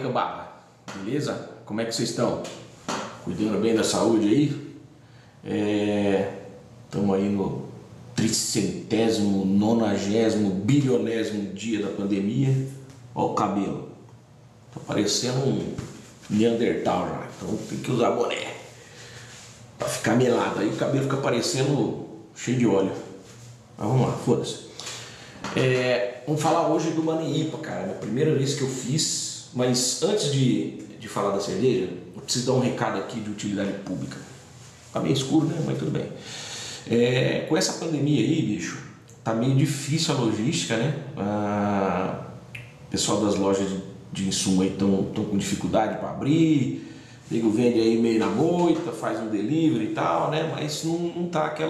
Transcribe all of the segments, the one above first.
cambada, beleza? Como é que vocês estão? Cuidando bem da saúde aí? Estamos aí no 300º, 90º, bilionésimo dia da pandemia. Olha o cabelo, tá parecendo um Neandertal já, então tem que usar boné pra ficar melado, aí o cabelo fica parecendo cheio de óleo. Mas vamos lá, foda-se. Vamos falar hoje do Maneípa, cara, é a primeira vez que eu fiz, mas antes de falar da cerveja, eu preciso dar um recado aqui de utilidade pública. Tá meio escuro, né? Mas tudo bem. Com essa pandemia aí, bicho, tá meio difícil a logística, né? O pessoal das lojas de insumo aí estão com dificuldade para abrir, nego vende aí meio na moita, faz um delivery e tal, né? Mas não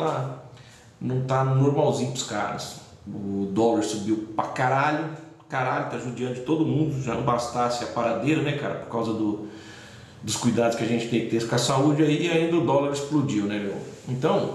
tá normalzinho pros caras. O dólar subiu pra caralho, tá judiando de todo mundo, já não bastasse a paradeira, né, cara, por causa dos cuidados que a gente tem que ter com a saúde aí, e ainda o dólar explodiu, né, meu? Então,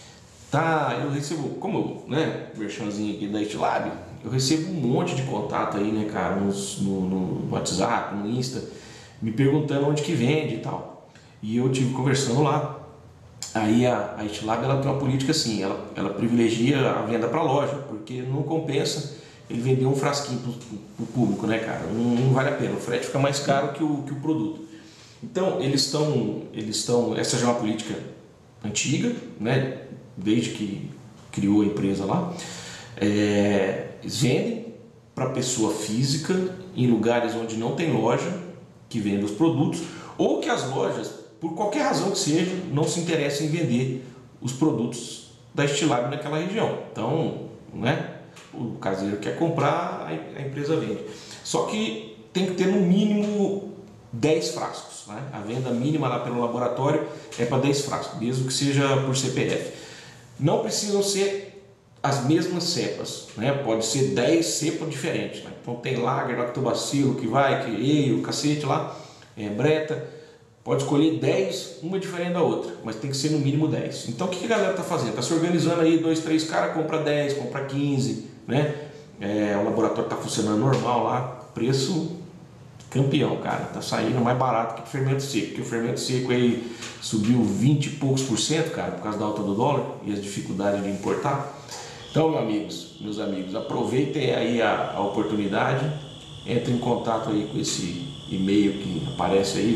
eu recebo, como, né, merchanzinho aqui da Itlab, eu recebo um monte de contato aí, né, cara, no WhatsApp, no Insta, me perguntando onde que vende e tal. E eu tive conversando lá. Aí a Itlab, ela tem uma política assim, ela privilegia a venda para loja, porque não compensa ele vender um frasquinho pro público, né, cara? Não vale a pena, o frete fica mais caro que o produto. Então, eles estão, essa já é uma política antiga, né, desde que criou a empresa lá. Eles vendem para pessoa física em lugares onde não tem loja que vende os produtos, ou que as lojas, por qualquer razão que seja, não se interessem em vender os produtos da Itlab naquela região. Então, né, o caseiro quer comprar, a empresa vende. Só que tem que ter no mínimo 10 frascos, né? A venda mínima lá pelo laboratório é para 10 frascos, mesmo que seja por CPF. Não precisam ser as mesmas cepas, né? Pode ser 10 cepas diferentes, né? Então tem lager, lactobacilo, que ale, o cacete lá, breta. Pode escolher 10, uma diferente da outra, mas tem que ser no mínimo 10. Então o que a galera está fazendo? Está se organizando aí, 2, 3 caras, compra 10, compra 15, né? O laboratório está funcionando normal lá, preço campeão, cara. Tá saindo mais barato que o fermento seco, porque o fermento seco aí subiu 20 e poucos %, cara, por causa da alta do dólar e as dificuldades de importar. Então, meus amigos, aproveitem aí a oportunidade, entrem em contato aí com esse e-mail que aparece aí,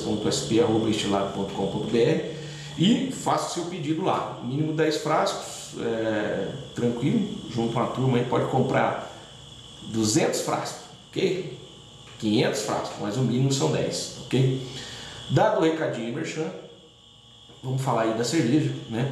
vendas.sp@itlab.com.br, e faça o seu pedido lá, mínimo 10 frascos, tranquilo, junto com a turma aí pode comprar 200 frascos, ok? 500 frascos, mas o mínimo são 10, ok? Dado o recadinho merchan, vamos falar aí da cerveja, né?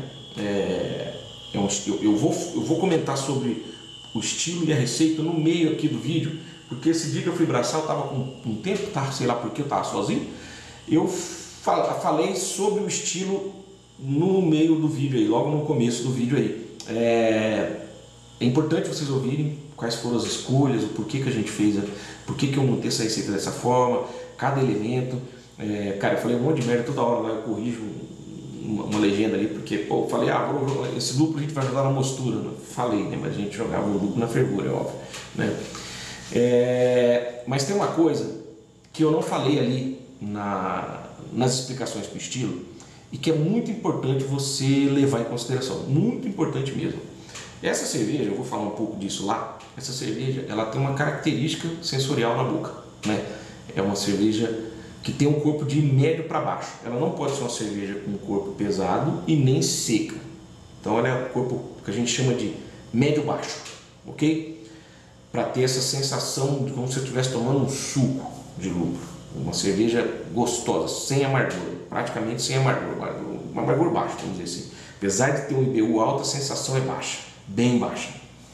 Eu vou comentar sobre o estilo e a receita no meio aqui do vídeo, porque esse dia que eu fui braçar, eu tava com um tempo, sei lá porque eu tava sozinho, eu falei sobre o estilo no meio do vídeo aí, logo no começo do vídeo aí. É importante vocês ouvirem quais foram as escolhas, o porquê que a gente fez, porquê que eu montei essa receita dessa forma, cada elemento. Cara, eu falei um monte de merda toda hora lá, eu corrijo uma legenda ali, porque, pô, eu falei, esse lúpulo a gente vai jogar na mostura. Não falei, né, mas a gente jogava o lúpulo na fervura, é óbvio, né? Mas tem uma coisa que eu não falei ali nas explicações para o estilo e que é muito importante você levar em consideração, muito importante mesmo. Essa cerveja, eu vou falar um pouco disso lá, essa cerveja, ela tem uma característica sensorial na boca, né? É uma cerveja que tem um corpo de médio para baixo. Ela não pode ser uma cerveja com um corpo pesado e nem seca. Então ela é um corpo que a gente chama de médio-baixo, ok? Para ter essa sensação de como se eu estivesse tomando um suco de lúpulo. Uma cerveja gostosa, sem amargura, praticamente sem amargura, uma amargura baixa, vamos dizer assim. Apesar de ter um IBU alto, a sensação é baixa, bem baixa.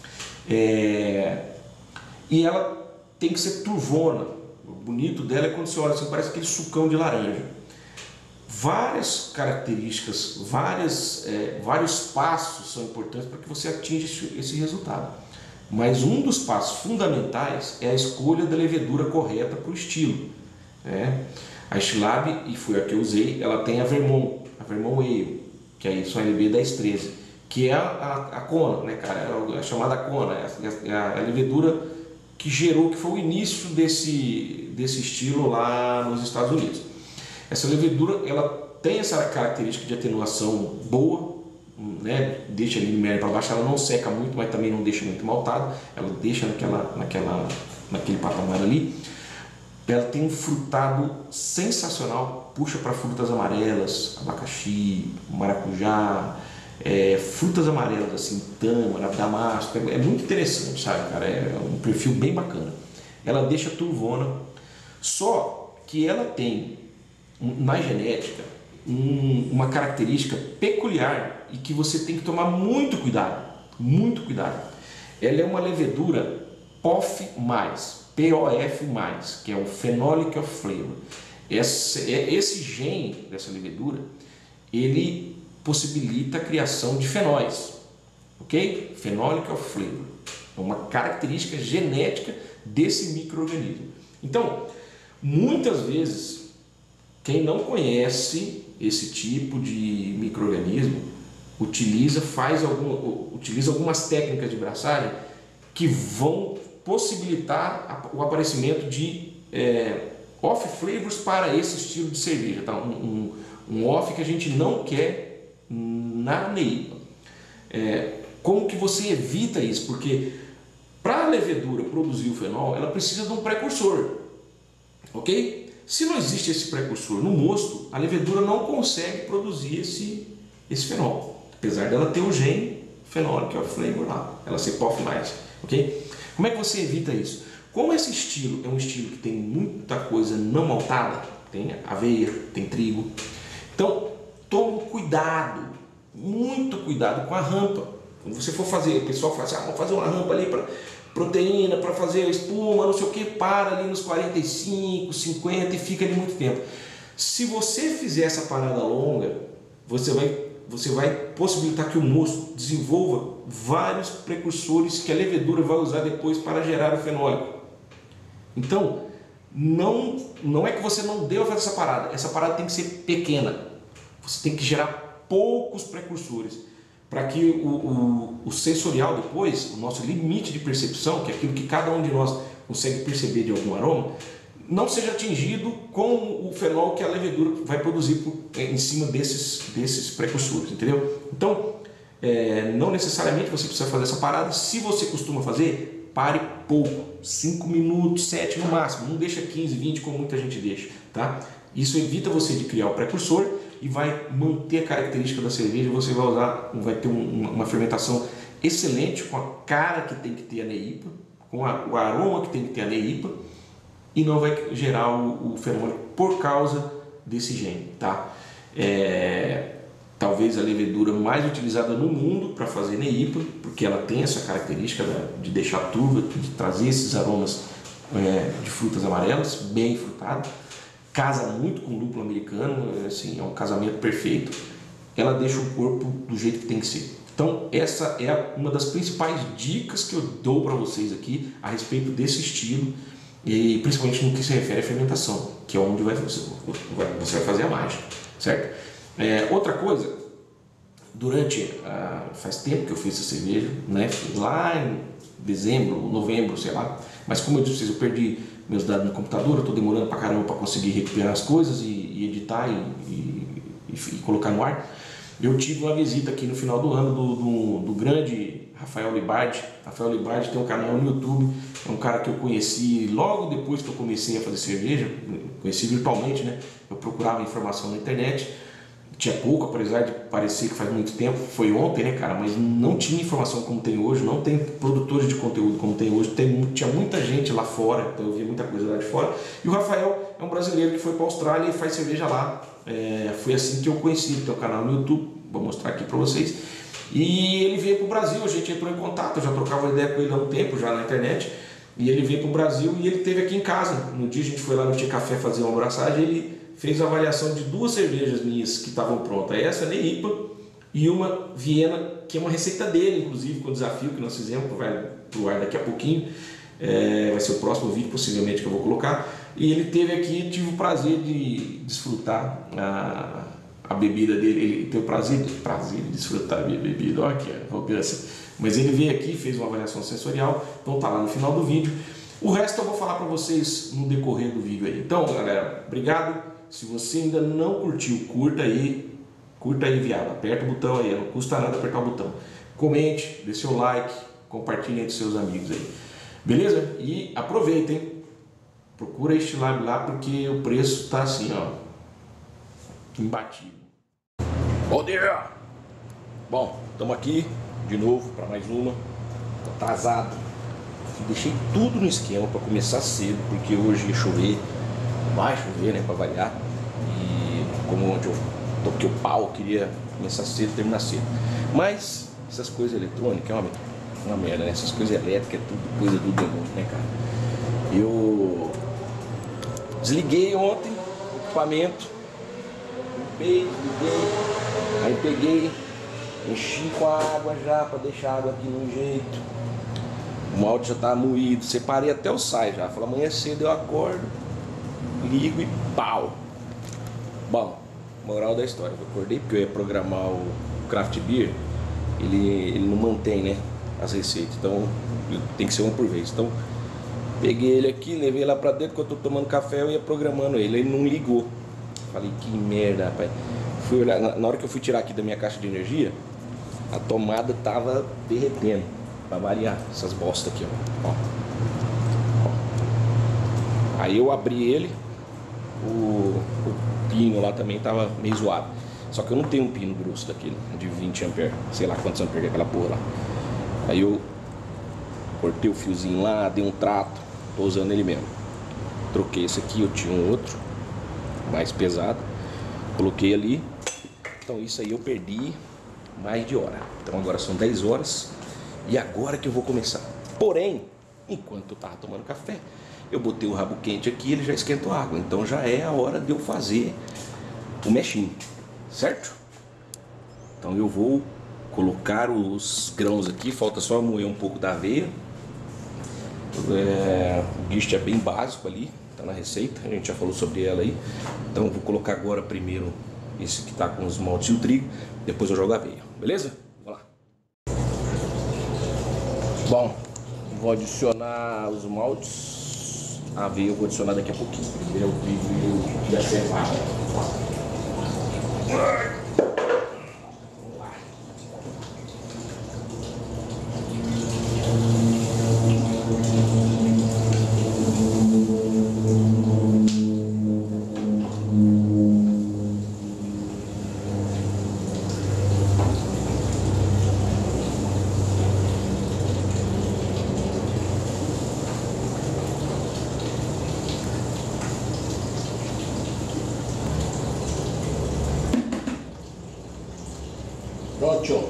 E ela tem que ser turvona. O bonito dela é quando você olha assim, parece aquele sucão de laranja. Várias características, vários passos são importantes para que você atinja esse resultado. Mas um dos passos fundamentais é a escolha da levedura correta para o estilo. A Itlab, e foi a que eu usei, ela tem a Vermont Ale, que é a YLB 1013, que é a Kona, né, cara? É a chamada Kona, é a levedura que gerou, que foi o início desse estilo lá nos Estados Unidos. Essa levedura, ela tem essa característica de atenuação boa, né? Deixa ali no médio para baixo, ela não seca muito, mas também não deixa muito maltado, ela deixa naquele patamar ali. Ela tem um frutado sensacional, puxa para frutas amarelas, abacaxi, maracujá, frutas amarelas assim, tâmara, damasco, é muito interessante, sabe, cara? É um perfil bem bacana. Ela deixa turvona, só que ela tem na genética uma característica peculiar e que você tem que tomar muito cuidado, muito cuidado. Ela é uma levedura POF+, POF+, que é o Phenolic of Flavor. Esse gene dessa levedura, ele possibilita a criação de fenóis, ok? Phenolic of Flavor é uma característica genética desse micro-organismo. Então, muitas vezes, quem não conhece esse tipo de micro-organismo utiliza algumas técnicas de braçagem que vão possibilitar o aparecimento de off flavors para esse estilo de cerveja, tá? Um off que a gente não quer na NEIPA. Como que você evita isso? Porque para a levedura produzir o fenol, ela precisa de um precursor, ok? Se não existe esse precursor no mosto, a levedura não consegue produzir esse fenol, apesar dela ter o gene Phenolic of Flavor lá, ela ser POF+, ok? Como é que você evita isso? Como esse estilo é um estilo que tem muita coisa não maltada, tem aveia, tem trigo, então tome cuidado, muito cuidado com a rampa. Quando você for fazer, o pessoal fala assim, vamos fazer uma rampa ali para proteína, para fazer espuma, não sei o que, para ali nos 45, 50 e fica ali muito tempo. Se você fizer essa parada longa, você vai possibilitar que o mosto desenvolva vários precursores que a levedura vai usar depois para gerar o fenólico. Então, não é que você não deva fazer essa parada tem que ser pequena. Você tem que gerar poucos precursores para que o sensorial depois, o nosso limite de percepção, que é aquilo que cada um de nós consegue perceber de algum aroma, não seja atingido com o fenol que a levedura vai produzir em cima desses precursores, entendeu? Então, não necessariamente você precisa fazer essa parada. Se você costuma fazer, pare pouco, 5 minutos, 7 no máximo, não deixa 15, 20 como muita gente deixa, tá? Isso evita você de criar o precursor e vai manter a característica da cerveja. Você vai ter uma fermentação excelente, com a cara que tem que ter a NEIPA, com o aroma que tem que ter a NEIPA, e não vai gerar o fenol por causa desse gene, tá? Talvez a levedura mais utilizada no mundo para fazer NEIPA, porque ela tem essa característica de deixar turva, de trazer esses aromas de frutas amarelas, bem frutado, casa muito com o lúpulo americano, assim, é um casamento perfeito. Ela deixa o corpo do jeito que tem que ser. Então essa é uma das principais dicas que eu dou para vocês aqui a respeito desse estilo, e principalmente no que se refere à fermentação, que é onde você vai fazer a mágica, certo? Outra coisa, faz tempo que eu fiz essa cerveja, né? Lá em dezembro, novembro, sei lá, mas como eu disse, eu perdi meus dados no computador, eu estou demorando pra caramba para conseguir recuperar as coisas e editar e colocar no ar. Eu tive uma visita aqui no final do ano do grande Rafael Libardi. Rafael Libardi tem um canal no YouTube, é um cara que eu conheci logo depois que eu comecei a fazer cerveja, conheci virtualmente, né? Eu procurava informação na internet, tinha pouco, apesar de parecer que faz muito tempo, foi ontem, né, cara, mas não tinha informação como tem hoje, não tem produtores de conteúdo como tem hoje, tinha muita gente lá fora, então eu via muita coisa lá de fora, e o Rafael é um brasileiro que foi para a Austrália e faz cerveja lá. Foi assim que eu conheci, ele tem um canal no YouTube, vou mostrar aqui para vocês, e ele veio para o Brasil, a gente entrou em contato, eu já trocava ideia com ele há um tempo, já na internet, e ele veio para o Brasil e ele esteve aqui em casa. No dia a gente foi lá no Tia Café fazer uma abraçagem, ele fez a avaliação de 2 cervejas minhas que estavam prontas, essa NEIPA e uma Viena, que é uma receita dele, inclusive, com o desafio que nós fizemos, que vai pro ar daqui a pouquinho, vai ser o próximo vídeo possivelmente que eu vou colocar, e ele teve aqui, tive o prazer de desfrutar a bebida dele, ele teve o prazer de desfrutar a minha bebida, olha aqui, arrogância, mas ele veio aqui, fez uma avaliação sensorial, então tá lá no final do vídeo. O resto eu vou falar para vocês no decorrer do vídeo aí. Então, galera, obrigado. Se você ainda não curtiu, curta aí, viado. Aperta o botão aí, não custa nada apertar o botão. Comente, dê seu like, compartilhe entre seus amigos aí. Beleza? E aproveitem. Procura este lab lá porque o preço tá assim, ó, imbatível. Bom dia! Bom, estamos aqui de novo para mais uma. Tô atrasado. Deixei tudo no esquema para começar cedo, porque hoje ia chover. Vai chover, né, para variar. E como onde eu toquei o pau, eu queria começar cedo e terminar cedo. Mas essas coisas eletrônicas é uma merda, né? Essas coisas elétricas é tudo coisa do demônio, né, cara? Eu desliguei ontem o equipamento, liguei, aí peguei, enchi com a água já para deixar a água aqui no jeito. O molde já tá moído, separei até o sai já. Falei, amanhã cedo eu acordo, ligo e pau. Bom, moral da história, eu acordei porque eu ia programar o Craft Beer, ele não mantém, né, as receitas, então tem que ser uma por vez. Então peguei ele aqui, levei lá pra dentro, quando eu tô tomando café eu ia programando ele não ligou. Falei, que merda, rapaz. Fui olhar, na hora que eu fui tirar aqui da minha caixa de energia, a tomada tava derretendo, pra variar, essas bostas aqui, ó. Aí eu abri ele, o pino lá também tava meio zoado. Só que eu não tenho um pino grosso daquele, de 20 amperes, sei lá quantos amperes é aquela porra lá. Aí eu cortei o fiozinho lá, dei um trato, tô usando ele mesmo. Troquei esse aqui, eu tinha um outro, mais pesado, coloquei ali. Então isso aí eu perdi mais de hora. Então agora são 10 horas e agora que eu vou começar. Porém, enquanto eu tava tomando café, eu botei o rabo quente aqui, ele já esquentou a água. Então já é a hora de eu fazer o mexinho, certo? Então eu vou colocar os grãos aqui, falta só moer um pouco da aveia. O guisto é bem básico ali, tá na receita, a gente já falou sobre ela aí. Então eu vou colocar agora primeiro esse que tá com os maltes e o trigo, depois eu jogo a aveia, beleza? Vamos lá. Bom, vou adicionar os maltes, a aveia eu vou adicionar daqui a pouquinho. Primeiro o trigo e a cevada. Pronto.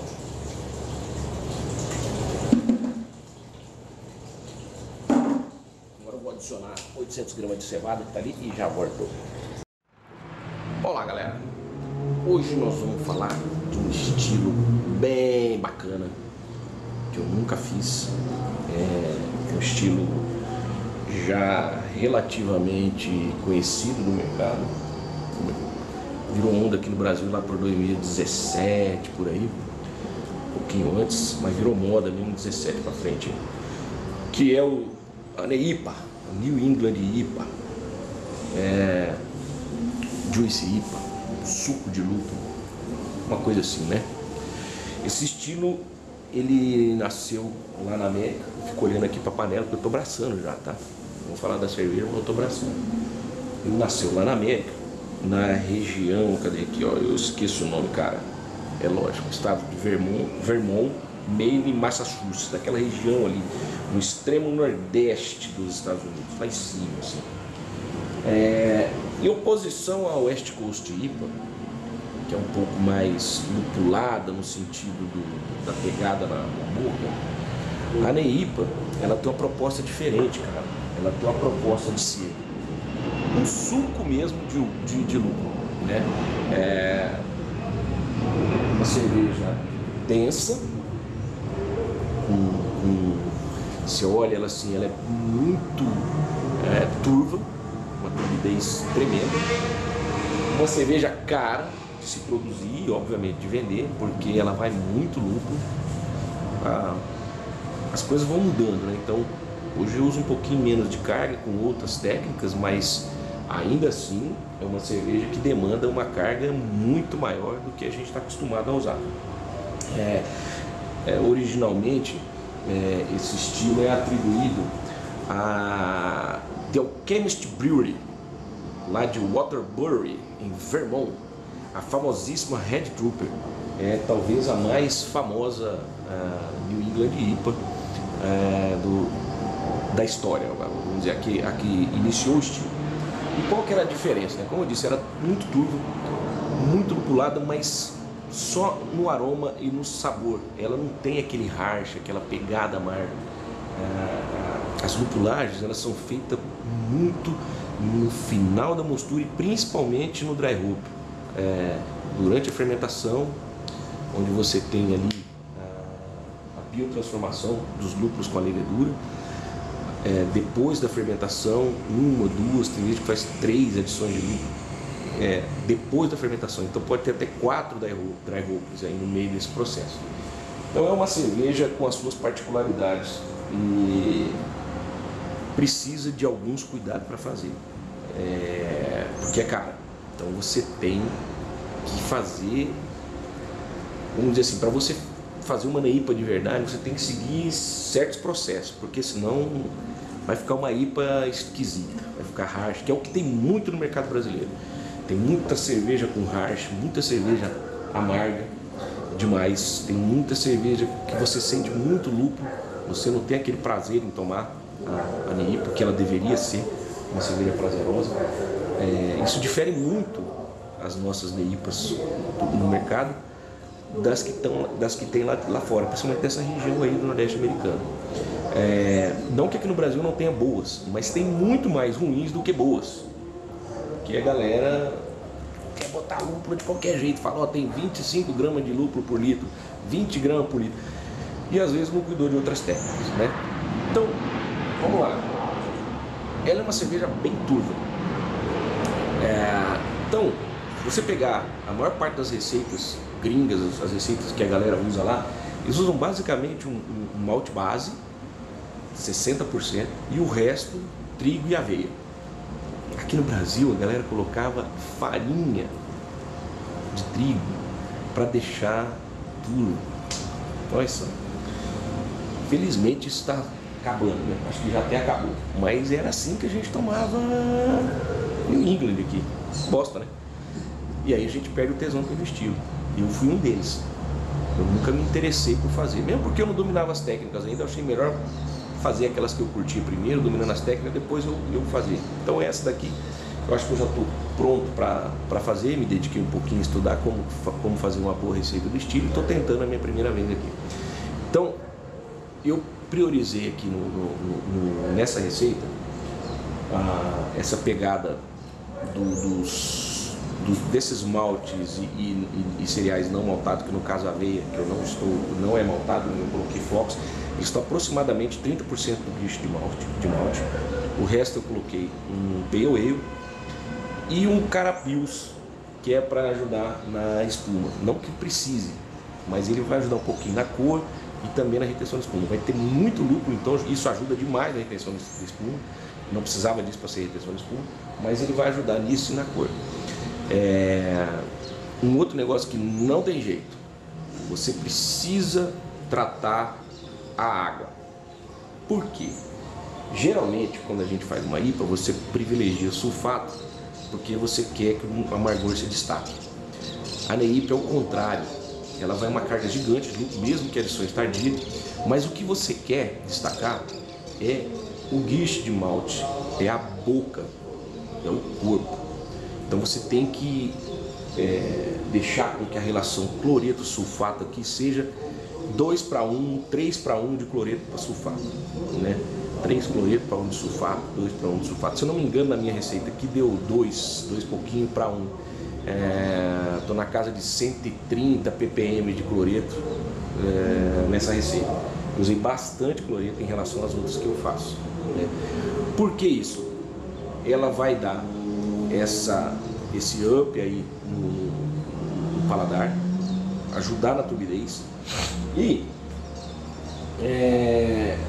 Agora eu vou adicionar 800 gramas de cevada que tá ali e já volto. Olá, galera. Hoje nós vamos falar de um estilo bem bacana que eu nunca fiz. É um estilo já relativamente conhecido no mercado. Virou onda aqui no Brasil lá por 2017, por aí, um pouquinho antes, mas virou moda mesmo 17 para frente, que é a NEIPA, a New England IPA, Juice IPA, suco de lúpulo, uma coisa assim, né? Esse estilo, ele nasceu lá na América. Fico olhando aqui para a panela, porque eu tô braçando já, tá? Vamos falar da cerveja, mas eu tô braçando. Ele nasceu lá na América, na região, cadê aqui, ó, eu esqueço o nome, cara, é lógico, estado de Vermont, Maine, Massachusetts, daquela região ali, no extremo nordeste dos Estados Unidos, lá em cima, assim. Em oposição ao West Coast IPA, que é um pouco mais lupulada no sentido da pegada na boca, a NEIPA, ela tem uma proposta diferente, cara, ela tem uma proposta de ser um suco mesmo de lúpulo, né? Uma cerveja densa, você olha ela assim, ela é muito turva, uma turbidez tremenda. Uma cerveja cara de se produzir e obviamente de vender, porque ela vai muito lúpulo. As coisas vão mudando, né? Então Hoje eu uso um pouquinho menos de carga com outras técnicas, mas ainda assim é uma cerveja que demanda uma carga muito maior do que a gente está acostumado a usar. Originalmente, esse estilo é atribuído a The Alchemist Brewery, lá de Waterbury, em Vermont, a famosíssima Red Trooper, talvez a mais famosa New England IPA da história, vamos dizer, a que iniciou o estilo. E qual que era a diferença? Como eu disse, era muito turva, muito lupulada, mas só no aroma e no sabor. Ela não tem aquele harsh, aquela pegada amarga. As lupulagens, elas são feitas muito no final da mostura e principalmente no dry hop. Durante a fermentação, onde você tem ali a biotransformação dos lúpulos com a levedura. Depois da fermentação, uma, duas, tem gente que faz 3 adições de lúpulo depois da fermentação, então pode ter até 4 dry hops aí no meio desse processo. Então é uma cerveja com as suas particularidades e precisa de alguns cuidados para fazer, porque é cara. Então você tem que fazer, vamos dizer assim, para você fazer uma IPA de verdade, você tem que seguir certos processos, porque senão vai ficar uma IPA esquisita, vai ficar harsh, que é o que tem muito no mercado brasileiro. Tem muita cerveja com harsh, muita cerveja amarga demais, tem muita cerveja que você sente muito lúpulo, você não tem aquele prazer em tomar a NEIPA, que ela deveria ser uma cerveja prazerosa. Isso difere muito as nossas NEIPAs no mercado das que tem lá fora, principalmente dessa região aí do Nordeste americano. Não que aqui no Brasil não tenha boas, mas tem muito mais ruins do que boas. Porque a galera quer botar lúpulo de qualquer jeito, fala, tem 25 gramas de lúpulo por litro, 20 gramas por litro. E às vezes não cuidou de outras técnicas, né? Então, vamos lá. Ela é uma cerveja bem turva. Então, se você pegar a maior parte das receitas gringas, as receitas que a galera usa lá, eles usam basicamente um malte base, 60%, e o resto trigo e aveia. Aqui no Brasil a galera colocava farinha de trigo para deixar turvo. Nossa, felizmente isso está acabando, né? Acho que já até acabou. Mas era assim que a gente tomava New England aqui, bosta, né? E aí a gente perde o tesão pelo estilo. E eu fui um deles. Eu nunca me interessei por fazer, mesmo porque eu não dominava as técnicas ainda, eu achei melhor fazer aquelas que eu curtia primeiro, dominando as técnicas, depois eu fazia. Então essa daqui, eu acho que eu já estou pronto para fazer, me dediquei um pouquinho a estudar como fazer uma boa receita do estilo, e estou tentando a minha primeira vez aqui. Então, eu priorizei aqui nessa receita essa pegada desses maltes e cereais não maltados, que no caso a aveia, que não é maltado, eu coloquei flocos. Eles estão aproximadamente 30% do guicho de malte. O resto eu coloquei um pale ale e um carapils, que é para ajudar na espuma. Não que precise, mas ele vai ajudar um pouquinho na cor e também na retenção de espuma. Vai ter muito lúpulo, então isso ajuda demais na retenção de espuma. Não precisava disso para ser retenção de espuma, mas ele vai ajudar nisso e na cor. Um outro negócio que não tem jeito, você precisa tratar a água. Por quê? Geralmente, quando a gente faz uma IPA, você privilegia sulfato porque você quer que o amargor se destaque. A NEIPA é o contrário, ela vai uma carga gigante de lúpulo, mesmo que adições tardias, mas o que você quer destacar é o guicho de malte, é a boca, é o corpo. Então você tem que deixar com que a relação cloreto-sulfato aqui seja 2:1, 3:1 de cloreto para sulfato, né? 3 cloreto para 1 de sulfato, 2:1 de sulfato. Se eu não me engano, na minha receita aqui deu 2 pouquinho para 1. Estou na casa de 130 ppm de cloreto nessa receita. Eu usei bastante cloreto em relação às outras que eu faço, né? Por que isso? Ela vai dar esse up aí no paladar, ajudar na turbidez e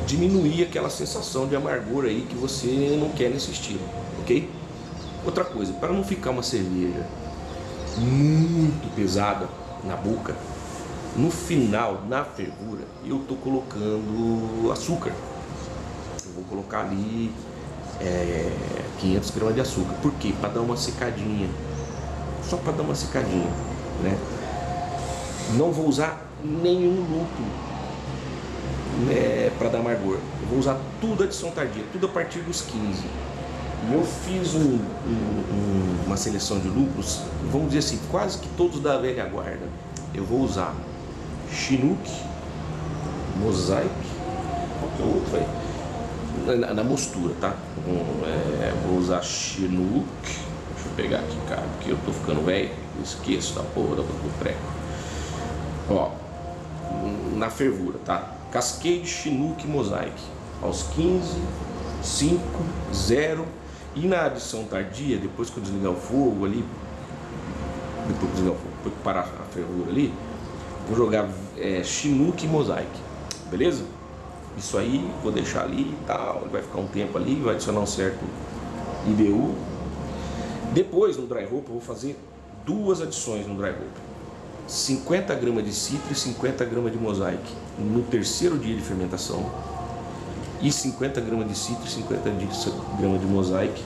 diminuir aquela sensação de amargor aí que você não quer nesse estilo, ok? Outra coisa, para não ficar uma cerveja muito pesada na boca, no final, na fervura, eu tô colocando açúcar. Eu vou colocar ali 500 gramas de açúcar. Por quê? Para dar uma secadinha. Só para dar uma secadinha, né? Não vou usar nenhum lúpulo, né, para dar amargor. Eu vou usar tudo adição tardia, tudo a partir dos 15. E eu fiz uma seleção de lúpulos, vamos dizer assim, quase que todos da velha guarda. Eu vou usar Chinook, Mosaic, qual que é o outro aí? Na mostura, tá? Vou usar Chinook, deixa eu pegar aqui, cara, porque eu tô ficando velho, eu esqueço da porra do treco. Ó, na fervura, tá? Cascade, Chinook, Mosaic, aos 15, 5, 0. E na adição tardia, depois que eu desligar o fogo ali, depois que parar a fervura ali, vou jogar Chinook e Mosaic, beleza? Isso aí, vou deixar ali e tal, vai ficar um tempo ali, vai adicionar um certo IBU. Depois no dry hop eu vou fazer duas adições no dry hop: 50 gramas de citra e 50 gramas de Mosaic no terceiro dia de fermentação, e 50 gramas de citra e 50 gramas de Mosaic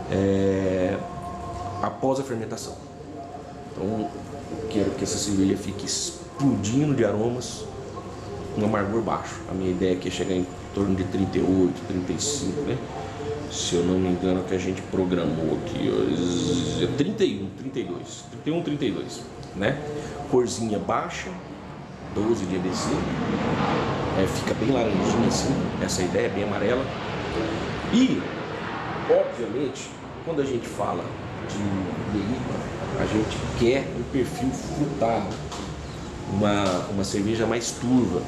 após a fermentação. Então eu quero que essa cerveja fique explodindo de aromas, um amargor baixo. A minha ideia aqui é chegar em torno de 38, 35, né? Se eu não me engano, que a gente programou aqui, 31, 32, né? Corzinha baixa, 12 de EBC, fica bem laranjinha assim, essa ideia é bem amarela. E, obviamente, quando a gente fala de IPA, a gente quer um perfil frutado, uma cerveja mais turva.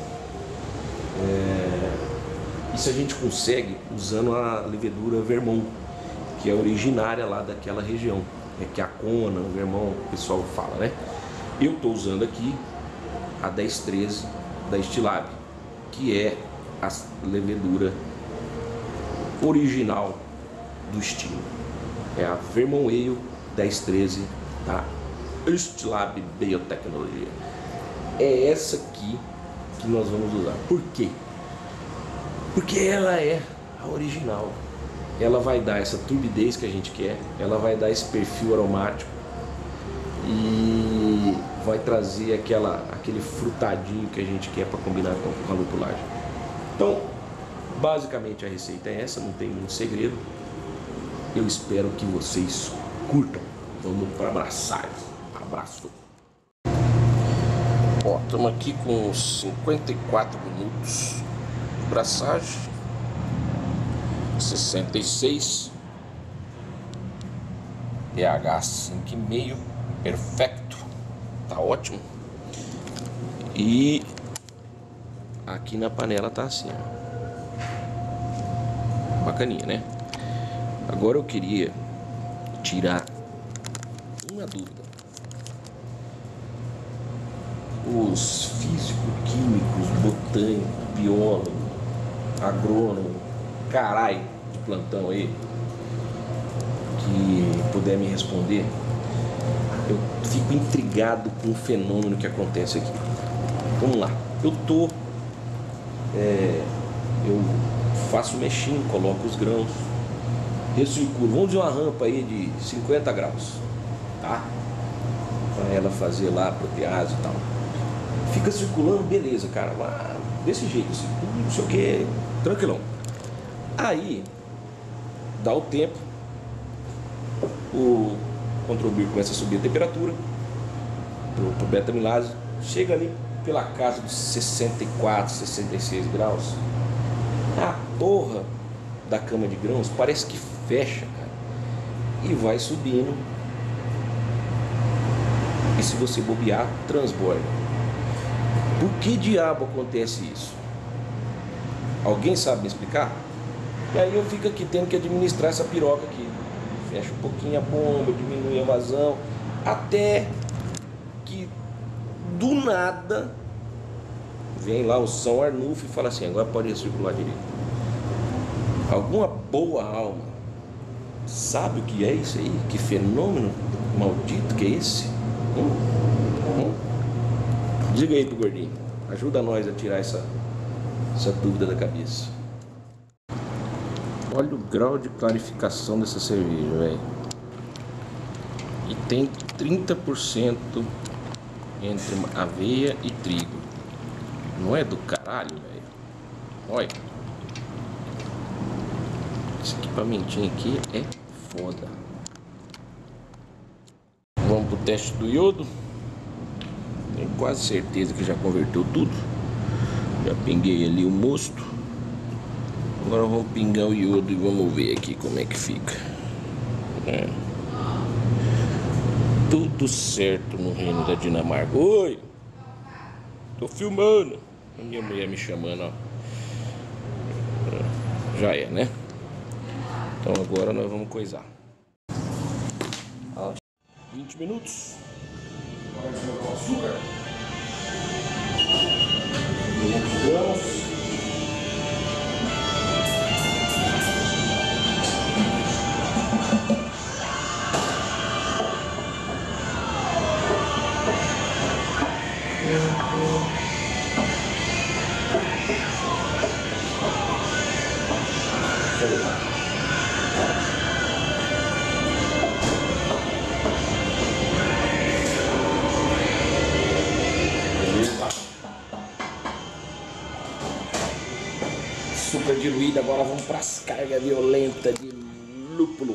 Isso a gente consegue usando a levedura Vermont, que é originária lá daquela região, que é a Kona, o Vermont, o pessoal fala, né? Eu estou usando aqui a 1013 da Stilab, que é a levedura original do estilo. É a Vermont Ale 1013 da Stilab Biotecnologia. É essa aqui que nós vamos usar. Por quê? Porque ela é a original. Ela vai dar essa turbidez que a gente quer, ela vai dar esse perfil aromático e vai trazer aquele frutadinho que a gente quer para combinar com a lupulagem. Então, basicamente a receita é essa, não tem muito segredo. Eu espero que vocês curtam. Vamos para abraçar. Abraço. Ó, estamos aqui com 54 minutos de braçagem, 66, pH 5,5, perfeito, tá ótimo. E aqui na panela tá assim, ó, bacaninha, né? Agora eu queria tirar uma dúvida. Os físico-químicos, botânicos, biólogos, agrônomos, carai de plantão aí, que puder me responder, eu fico intrigado com o fenômeno que acontece aqui. Vamos lá, eu faço mexinho, coloco os grãos, recirculo, vamos dizer uma rampa aí de 50 graus, tá? Para ela fazer lá a protease e tal. Fica circulando, beleza, cara, desse jeito, assim, não sei o que, tranquilão. Aí, dá o tempo, o control-beer começa a subir a temperatura pro beta-amilase, chega ali pela casa dos 64, 66 graus, a porra da cama de grãos parece que fecha, cara, e vai subindo, e se você bobear, transborda. Por que diabo acontece isso? Alguém sabe me explicar? E aí eu fico aqui tendo que administrar essa piroca aqui. Fecha um pouquinho a bomba, diminui a vazão, até que do nada vem lá o São Arnulfo e fala assim, agora pode circular direito. Alguma boa alma sabe o que é isso aí? Que fenômeno maldito que é esse? Diga aí pro gordinho, ajuda nós a tirar essa dúvida da cabeça. Olha o grau de clarificação dessa cerveja, velho. E tem 30% entre aveia e trigo. Não é do caralho, velho? Olha. Esse equipamentinho aqui é foda. Vamos pro teste do iodo. Tenho quase certeza que já converteu tudo. Já pinguei ali o mosto. Agora vamos pingar o iodo e vamos ver aqui como é que fica. Tudo certo no reino da Dinamarca. Oi! Tô filmando. A minha mulher me chamando, ó. Já é, né? Então agora nós vamos coisar. 20 minutos. Agora jogar o açúcar. 500 gramas. Açúcar diluído, agora vamos para as cargas violentas de lúpulo.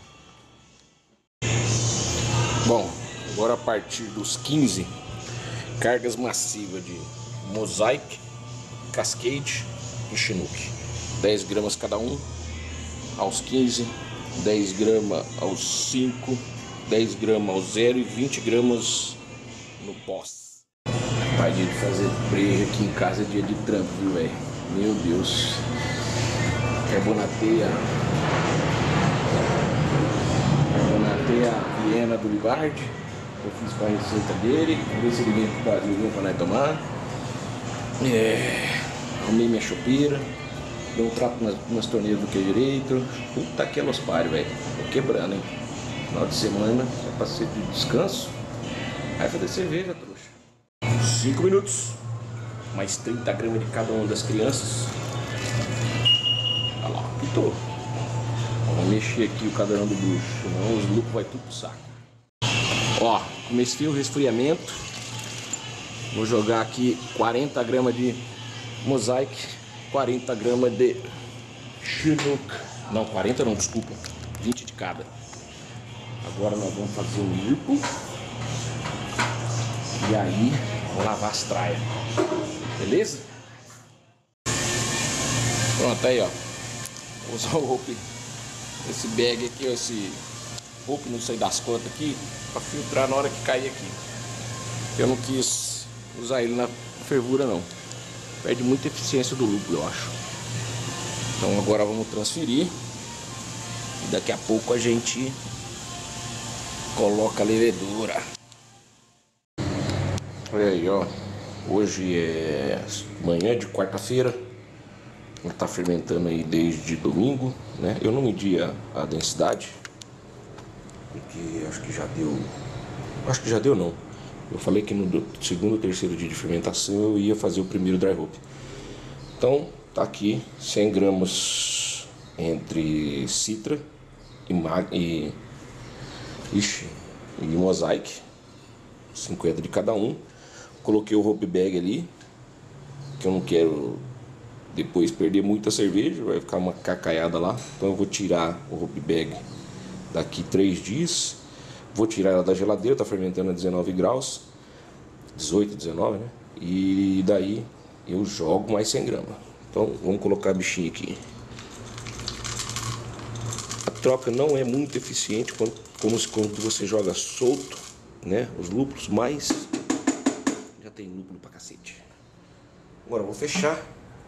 Bom, agora a partir dos 15, cargas massivas de Mosaic, Cascade e Chinook. 10 gramas cada um, aos 15, 10 gramas aos 5, 10 gramas aos 0 e 20 gramas no pós. Pai, dia de fazer breja aqui em casa é dia de trampo, viu, velho? Meu Deus. Carbonatei a Viena do Libard. Eu fiz com a receita dele. Vamos ver se ele vem pro Brasil, vem pra nós tomar. Arrumei minha chopeira. Dei um trapo nas torneiras do que direito. Puta que elas pariu, velho. Tô quebrando, hein? Final de semana, já passei de descanso. Vai fazer cerveja, trouxa. 5 minutos. Mais 30 gramas de cada uma das crianças. Olha lá, pitou. Vamos mexer aqui o cadeirão do bruxo, senão os lucros vai tudo pro saco. Ó, comecei o resfriamento. Vou jogar aqui 40 gramas de Mosaic, 40 gramas de Chinook. Não, 40 não, desculpa. 20 de cada. Agora nós vamos fazer um limpo. E aí, vamos lavar as traias. Beleza? Pronto, aí ó. Vou usar o rope, esse bag aqui, ó, esse rope, não sei das quantas aqui, pra filtrar na hora que cair aqui. Eu não quis usar ele na fervura não. Perde muita eficiência do lúpulo, eu acho. Então agora vamos transferir. E daqui a pouco a gente coloca a levedura. Olha aí, ó. Hoje é manhã de quarta-feira. Está fermentando aí desde domingo, né? Eu não medi a densidade, porque acho que já deu. Acho que já deu não. Eu falei que no segundo ou terceiro dia de fermentação eu ia fazer o primeiro dry hop. Então tá aqui 100 gramas entre citra e Mosaic, 50 de cada um. Coloquei o hop bag ali, que eu não quero depois perder muita cerveja, vai ficar uma cacaiada lá. Então eu vou tirar o hop bag daqui 3 dias. Vou tirar ela da geladeira, tá fermentando a 19 graus, 18, 19, né? E daí eu jogo mais 100 gramas. Então vamos colocar a bichinha aqui. A troca não é muito eficiente quando você joga solto, né? Os lúpulos, mas já tem lúpulo pra cacete. Agora eu vou fechar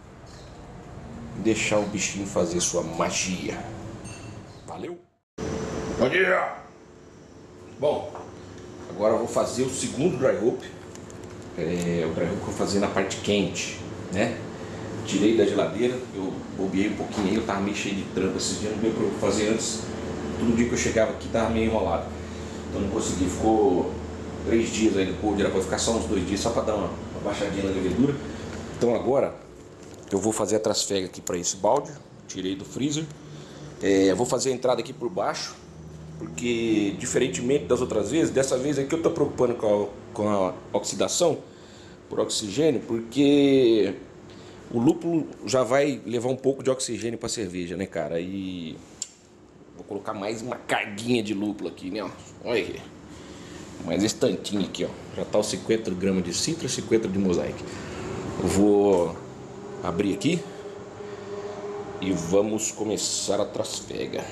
e deixar o bichinho fazer sua magia. Valeu! Bom dia! Bom, agora eu vou fazer o segundo dry hop. o dry hop que eu fazia na parte quente, né? Tirei da geladeira, eu bobeei um pouquinho aí, eu tava meio cheio de trampo esses dias, não deu pra eu fazer antes. Todo dia que eu chegava aqui tava meio enrolado, então não consegui, ficou 3 dias aí depois, era pra ficar só uns 2 dias, só pra dar uma baixadinha na levedura. Então agora eu vou fazer a trasfega aqui para esse balde, tirei do freezer. Vou fazer a entrada aqui por baixo, porque diferentemente das outras vezes, dessa vez aqui eu estou preocupando com a oxidação por oxigênio, porque o lúpulo já vai levar um pouco de oxigênio para a cerveja, né, cara? E vou colocar mais uma carguinha de lúpulo aqui, né? Ó. Olha aqui, mais esse tantinho aqui, ó. Já tá os 50 gramas de citra, 50 de mosaic. Eu vou abrir aqui e vamos começar a trasfega.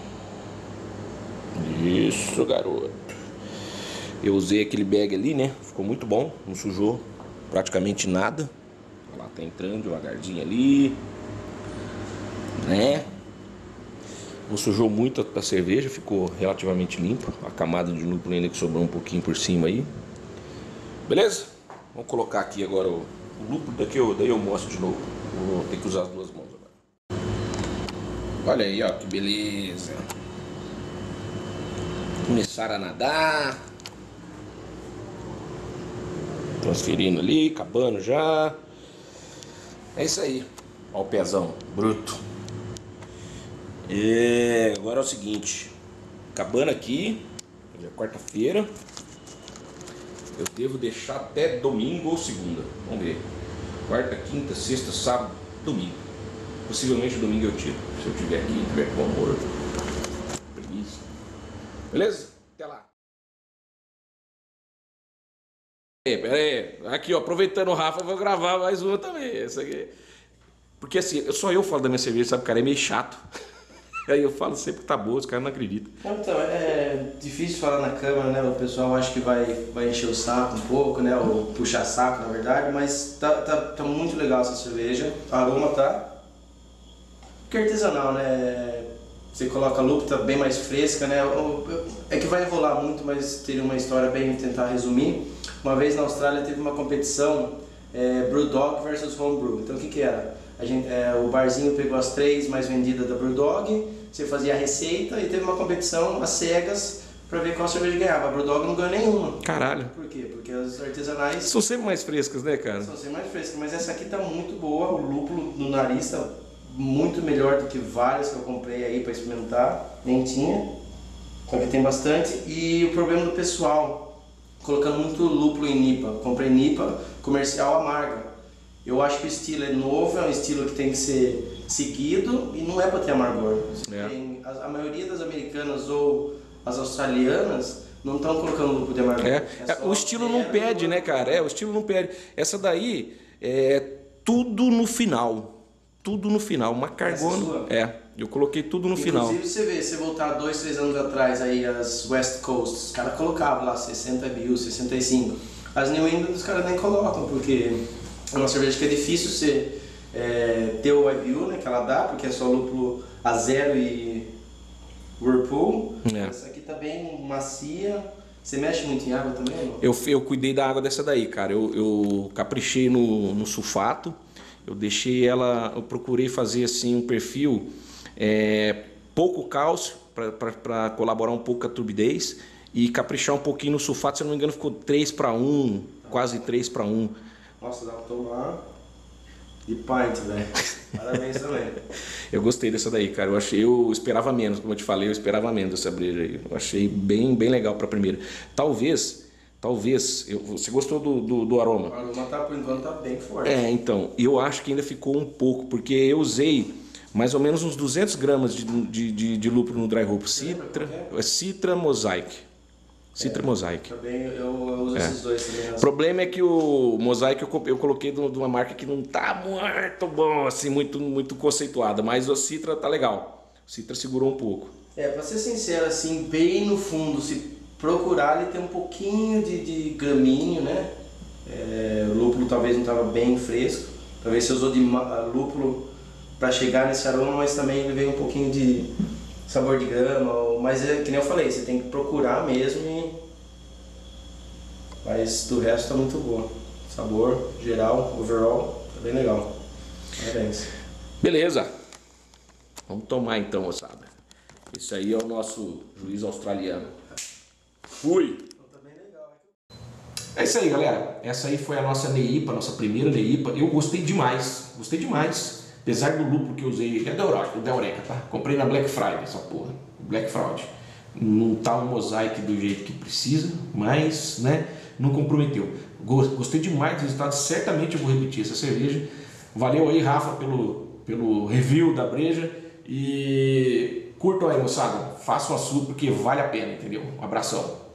Isso, garoto. Eu usei aquele bag ali, né? Ficou muito bom, não sujou praticamente nada. Olha lá, tá entrando devagarzinho ali, né? Não sujou muito a cerveja, ficou relativamente limpo. A camada de lúpulo ainda que sobrou um pouquinho por cima aí. Beleza? Vamos colocar aqui agora o lúpulo, daí eu mostro de novo. Vou ter que usar as duas mãos agora. Olha aí, ó, que beleza. Começaram a nadar. Transferindo ali, acabando já. É isso aí. Olha o pezão, bruto. Agora é o seguinte. Acabando aqui, hoje é quarta-feira. Eu devo deixar até domingo ou segunda. Vamos ver. Quarta, quinta, sexta, sábado, domingo. Possivelmente domingo eu tiro. Se eu tiver aqui, tiver com amor. Preguiça. Beleza? Até lá. Pera aí. Aqui, ó, aproveitando o Rafa, eu vou gravar mais uma também. Essa aqui. Porque assim, só eu falo da minha cerveja, sabe, cara? É meio chato. Aí eu falo sempre que tá boa, os caras não acreditam. Então, é difícil falar na câmera, né? O pessoal acha que vai encher o saco um pouco, né? Ou puxar saco, na verdade, mas tá muito legal essa cerveja. O aroma tá... Porque é artesanal, né? Você coloca lúpulo, tá bem mais fresca, né? É que vai enrolar muito, mas teria uma história bem tentar resumir. Uma vez na Austrália teve uma competição Brewdog versus Homebrew. Então o que era? O barzinho pegou as 3 mais vendidas da Brewdog, você fazia a receita e teve uma competição às cegas para ver qual cerveja ganhava. A Brewdog não ganhou nenhuma. Caralho. Por quê? Porque as artesanais são sempre mais frescas, né, cara? São sempre mais frescas, mas essa aqui tá muito boa. O lúpulo no nariz tá muito melhor do que várias que eu comprei aí para experimentar. Nem tinha. Só que tem bastante. E o problema do pessoal, colocando muito lúpulo em NIPA. Eu comprei NIPA comercial amarga. Eu acho que o estilo é novo, é um estilo que tem que ser seguido e não é para ter amargor. A maioria das americanas ou as australianas não estão colocando lúpulo de amargor. O estilo não pede, né, cara? O estilo não pede. Essa daí é tudo no final. Tudo no final. Uma cargona. Eu coloquei tudo no final. Inclusive, você voltar 2, 3 anos atrás, aí as West Coast, os caras colocavam lá 60 mil, 65. As New England os caras nem colocam, porque é uma cerveja que é difícil você ter o IBU, né, que ela dá, porque é só lúpulo a zero e Whirlpool. Essa aqui tá bem macia. Você mexe muito em água também? Não? Eu cuidei da água dessa daí, cara. Eu caprichei no sulfato. Eu deixei ela, eu procurei fazer assim um perfil pouco cálcio para colaborar um pouco com a turbidez e caprichar um pouquinho no sulfato. Se eu não me engano ficou 3:1, quase 3:1. Nossa, dá pra tomar de pint, velho. Parabéns também. Eu gostei dessa daí, cara. Eu esperava menos, como eu te falei, eu esperava menos dessa breja aí. Eu achei bem legal pra primeira. Talvez, você gostou do aroma? O aroma tá, por enquanto, tá bem forte. Então, eu acho que ainda ficou um pouco, porque eu usei mais ou menos uns 200 gramas de lúpulo no dry hop. Citra Mosaic. Citra Mosaic. Também eu uso esses dois também. O problema é que o Mosaic eu coloquei de uma marca que não tá muito bom, assim, muito conceituada, mas o Citra tá legal. O Citra segurou um pouco. Pra ser sincero, assim, bem no fundo, se procurar, ele tem um pouquinho de graminho, né? O lúpulo talvez não tava bem fresco. Talvez você usou de lúpulo para chegar nesse aroma, mas também ele veio um pouquinho de sabor de grama, mas que nem eu falei, você tem que procurar mesmo, mas do resto tá muito boa. sabor, geral, overall, tá bem legal. Parabéns. Beleza. Vamos tomar então, moçada. Esse aí é o nosso juiz australiano. Fui! É isso aí, galera. Essa aí foi a nossa NEIPA, a nossa primeira NEIPA. Eu gostei demais, Apesar do lúpulo que eu usei, é da Eureka, tá? Comprei na Black Friday, essa porra. Black Fraud. Não tá um mosaico do jeito que precisa, mas, né, não comprometeu. Gostei demais do resultado, certamente eu vou repetir essa cerveja. Valeu aí, Rafa, pelo review da breja. E curtam aí, moçada. Façam a sua porque vale a pena, entendeu? Um abração.